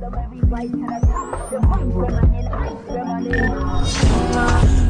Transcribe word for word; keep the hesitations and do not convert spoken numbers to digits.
them every fight and attack. The fight them and then ice them and then